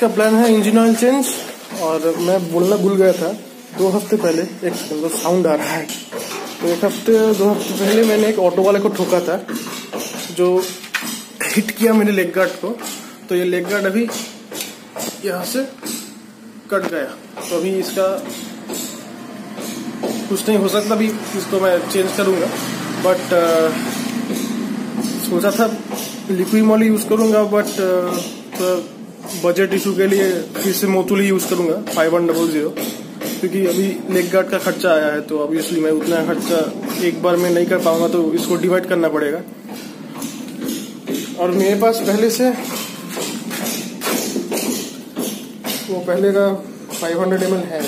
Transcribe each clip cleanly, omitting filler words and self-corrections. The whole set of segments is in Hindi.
का प्लान है इंजन ऑयल चेंज। और मैं बोलना भूल गया था, 2 हफ्ते पहले, एक सेकंड साउंड आ रहा है, तो 2 हफ्ते पहले मैंने एक ऑटो वाले को ठोका था जो हिट किया मेरे लेग गार्ड को। तो ये लेग गार्ड अभी यहाँ से कट गया, तो अभी इसका कुछ नहीं हो सकता, अभी इसको मैं चेंज करूँगा। बट सोचा था लिक्विड मॉल यूज़ करूँगा, बट बजट इशू के लिए फिर से मोतुल ही यूज़ करूँगा 5100, क्योंकि अभी लेग गार्ड का खर्चा आया है, तो ऑब्वियसली मैं उतना खर्चा एक बार में नहीं कर पाऊंगा, तो इसको डिवाइड करना पड़ेगा। और मेरे पास पहले से वो पहले का 500 ml है,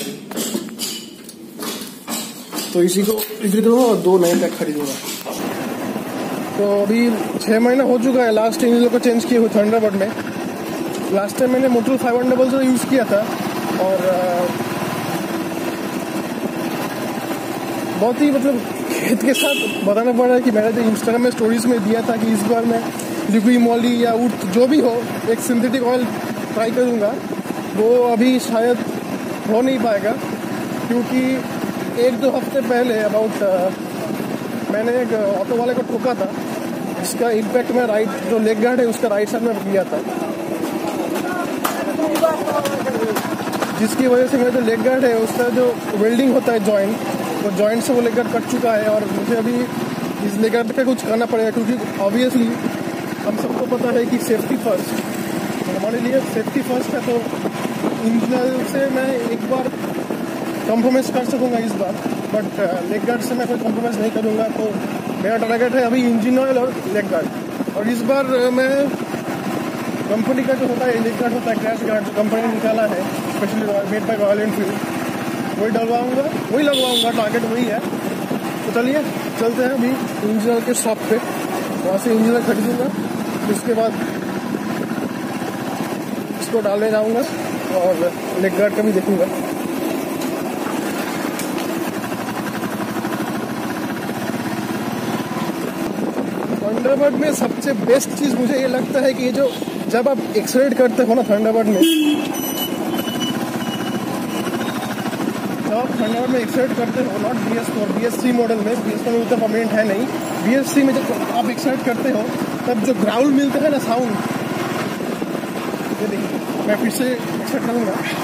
तो इसी को इसी करूँगा और 2 नए पैक खरीदूंगा। तो अभी 6 महीना हो चुका है लास्ट इन लोग को चेंज किए हुए थंडरबर्ड में। लास्ट टाइम मैंने मोटल 5100 यूज़ किया था, और बहुत ही मतलब खेत के साथ बताना पड़ रहा है कि मैंने जो इंस्टाग्राम में स्टोरीज में दिया था कि इस बार मैं लिक्विड मॉली या उट जो भी हो एक सिंथेटिक ऑयल ट्राई करूँगा, वो अभी शायद हो नहीं पाएगा, क्योंकि 1-2 हफ्ते पहले अबाउट मैंने एक ऑटो वाले को ठोका था, जिसका इम्पैक्ट मैं राइट जो लेग गार्ड है उसका राइट साइड में किया था, जिसकी वजह से मेरा जो लेग गार्ड है उसका जो वेल्डिंग होता है जॉइंट, तो जॉइंट से वो लेग गार्ड कट चुका है। और मुझे अभी इस लेग गार्ड का कुछ करना पड़ेगा, क्योंकि ऑब्वियसली हम सबको पता है कि सेफ्टी फर्स्ट, हमारे लिए सेफ्टी फर्स्ट है। तो इंजन से मैं एक बार कॉम्प्रोमाइज़ कर सकूँगा इस बार, बट लेग गार्ड से मैं कोई कॉम्प्रोमाइज़ नहीं करूँगा। तो मेरा टारगेट है अभी इंजन ऑयल और लेग गार्ड। और इस बार मैं कंपनी का जो होता है लेग गार्ड होता है, क्रैश गार्ड जो कंपनी ने निकाला है specially made by Royal Enfield, वही डलवाऊंगा, वही लगवाऊंगा, टारगेट वही है। तो चलिए चलते हैं अभी इंजन ऑयल के शॉप पे, वहाँ से इंजन ऑयल खरीदूँगा, उसके बाद इसको डालने जाऊँगा और लेग गार्ड का भी देखूँगा। थंडरबर्ड में सबसे बेस्ट चीज़ मुझे ये लगता है कि ये जो जब आप एक्सलेट करते हो ना थंडरबर्ड में, जब आप थंडरबर्ड में एक्सलेट करते हो, नॉट BS4 BS3 मॉडल में, BS4 में उतना परमानेंट है नहीं, BS3 में जब आप एक्सलेट करते हो तब जो ग्राउल मिलता है ना साउंड, ये देखिए मैं फिर से एक्सलेट करूँगा।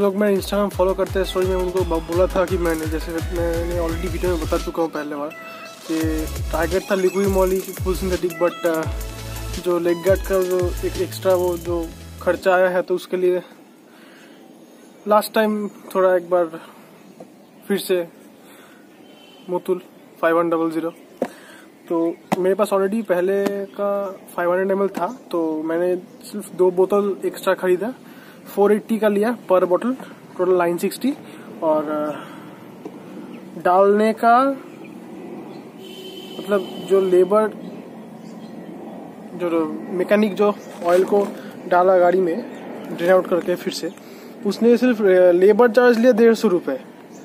लोग मैं इंस्टाग्राम फॉलो करते हैं स्टोरी में उनको बोला था कि मैंने ऑलरेडी वीडियो में बता चुका हूँ पहले बार कि टारगेट था Liqui Moly full synthetic, but जो लेग गार्ड का जो एक एक्स्ट्रा वो जो खर्चा आया है तो उसके लिए लास्ट टाइम थोड़ा एक बार फिर से मुतुल 5100। तो मेरे पास ऑलरेडी पहले का 500 ml था, तो मैंने सिर्फ 2 बोतल एक्स्ट्रा खरीदा, 480 का लिया पर बोतल, टोटल 960। और डालने का मतलब जो लेबर जो मैकेनिक जो ऑयल को डाला गाड़ी में ड्रेन आउट करके फिर से, उसने सिर्फ लेबर चार्ज लिया 150 रुपये।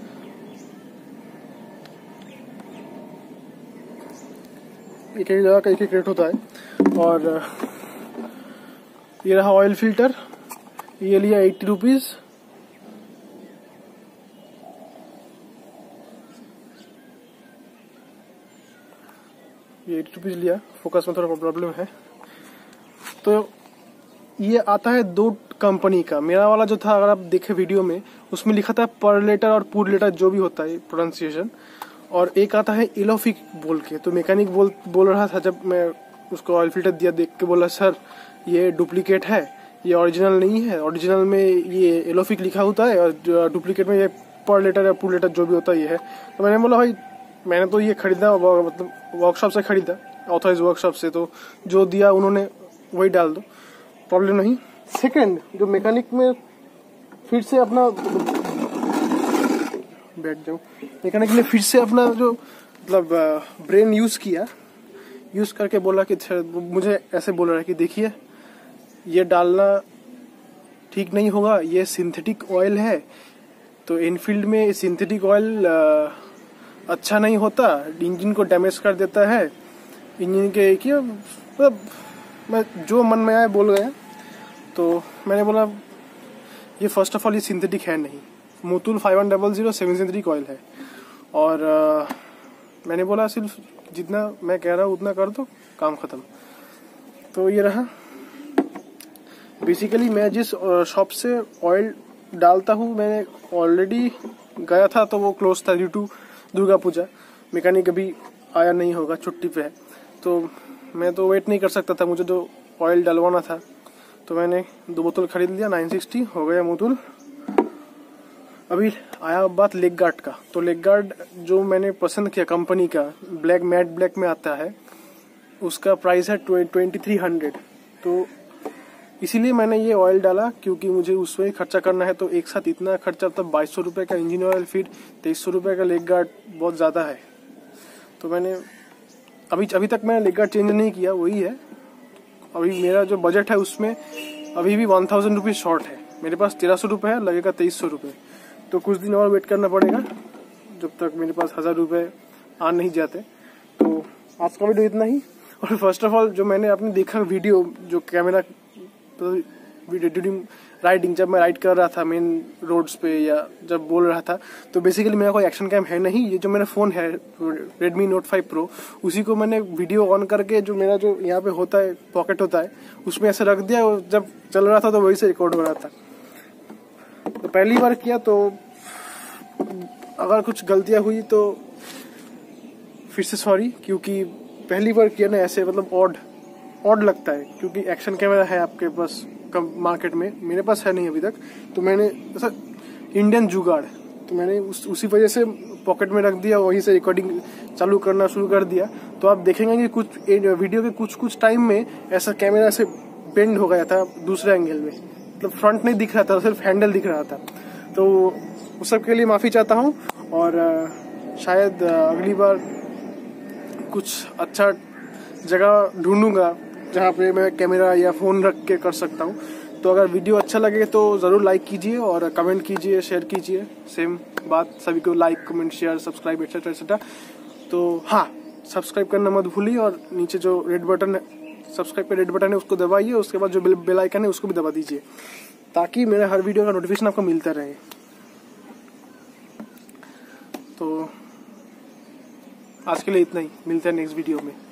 एक एक जगह का एक एक रेट होता है। और ये रहा ऑयल फिल्टर, ये लिया 80 रुपीज। ये 80 रुपीज लिया, फोकस में थोड़ा प्रॉब्लम है। तो ये आता है 2 कंपनी का। मेरा वाला जो था अगर आप देखे वीडियो में उसमें लिखा था पर लीटर और पूर लीटर जो भी होता है प्रोनाउंसिएशन, और एक आता है इलोफिक बोल के। तो मैकेनिक बोल रहा था जब मैं उसको ऑयल फिल्टर दिया, देख के बोला सर ये डुप्लीकेट है, ये ओरिजिनल नहीं है, ओरिजिनल में ये एलोफिक लिखा होता है और डुप्लीकेट में ये पर लीटर या पूर लीटर जो भी होता है ये है। तो मैंने बोला भाई मैंने तो ये खरीदा मतलब वर्कशॉप से खरीदा, ऑथराइज वर्कशॉप से, तो जो दिया उन्होंने वही डाल दो, प्रॉब्लम नहीं। सेकंड, जो मैकेनिक में फिर से अपना बैठ जाऊं, मैकेनिक ने फिर से अपना जो मतलब ब्रेन यूज करके बोला कि मुझे ऐसे बोल रहा है कि देखिए ये डालना ठीक नहीं होगा, ये सिंथेटिक ऑयल है, तो इनफील्ड में सिंथेटिक ऑयल अच्छा नहीं होता, इंजन को डैमेज कर देता है, इंजन के क्या मतलब मैं जो मन में आया बोल गया। तो मैंने बोला ये फर्स्ट ऑफ ऑल ये सिंथेटिक है नहीं, मुतुल 5100 सेमी सिंथेटिक ऑयल है। और मैंने बोला सिर्फ जितना मैं कह रहा हूँ उतना कर दो, काम खत्म। तो ये रहा। बेसिकली मैं जिस शॉप से ऑयल डालता हूँ मैंने ऑलरेडी गया था, तो वो क्लोज था due to Durga Puja. Mechanic अभी आया नहीं होगा, छुट्टी पे है, तो मैं तो वेट नहीं कर सकता था, मुझे जो ऑयल डलवाना था। तो मैंने 2 बोतल खरीद लिया, 960 हो गया मुतुल। अभी आया बात लेग गार्ड का। तो लेग गार्ड जो मैंने पसंद किया कंपनी का, ब्लैक मैट ब्लैक में आता है, उसका प्राइस है 2300। तो इसीलिए मैंने ये ऑयल डाला क्योंकि मुझे उसमें खर्चा करना है। तो एक साथ इतना खर्चा, तब 2200 रुपये का इंजन ऑयल, फिर 2300 रुपये का लेग गार्ड, बहुत ज़्यादा है। तो मैंने अभी तक मैंने लेग गार्ड चेंज नहीं किया, वही है। अभी मेरा जो बजट है उसमें अभी भी 1000 रुपीज शॉर्ट है। मेरे पास 1300 रुपये है, लगेगा 2300 रुपये। तो कुछ दिन और वेट करना पड़ेगा जब तक मेरे पास 1000 रुपये आ नहीं जाते। तो आज का वीडियो इतना ही। और फर्स्ट ऑफ ऑल जो मैंने आपने देखा वीडियो, जो कैमरा ड्यूरिंग राइडिंग, जब मैं राइड कर रहा था मेन रोड्स पे या जब बोल रहा था, तो बेसिकली मेरा कोई एक्शन कैम है नहीं। ये जो मेरा फोन है Redmi Note 5 Pro, उसी को मैंने वीडियो ऑन करके जो मेरा जो यहाँ पे होता है पॉकेट होता है उसमें ऐसे रख दिया, और जब चल रहा था तो वही से रिकॉर्ड हो रहा था। तो पहली बार किया, तो अगर कुछ गलतियां हुई तो फिर से सॉरी, क्योंकि पहली बार किया ना ऐसे, मतलब ऑड लगता है, क्योंकि एक्शन कैमरा है आपके पास मार्केट में, मेरे पास है नहीं अभी तक। तो मैंने ऐसा इंडियन जुगाड़, तो मैंने उसी वजह से पॉकेट में रख दिया, वहीं से रिकॉर्डिंग चालू करना शुरू कर दिया। तो आप देखेंगे कि कुछ वीडियो के कुछ टाइम में ऐसा कैमरा से बेंड हो गया था दूसरे एंगल में, मतलब फ्रंट नहीं दिख रहा था, सिर्फ हैंडल दिख रहा था। तो उस सब के लिए माफी चाहता हूँ, और शायद अगली बार कुछ अच्छा जगह ढूंढूंगा जहाँ पे मैं कैमरा या फोन रख के कर सकता हूँ। तो अगर वीडियो अच्छा लगे तो जरूर लाइक कीजिए और कमेंट कीजिए, शेयर कीजिए। सेम बात सभी को, like comment share subscribe etcetera etcetera. तो हाँ, सब्सक्राइब करना मत भूलिए, और नीचे जो रेड बटन है, सब्सक्राइब का रेड बटन है, उसको दबाइए। उसके बाद जो बेल आइकन है उसको भी दबा दीजिए, ताकि मेरे हर वीडियो का नोटिफिकेशन आपको मिलता रहे। तो आज के लिए इतना ही, मिलते हैं नेक्स्ट वीडियो में।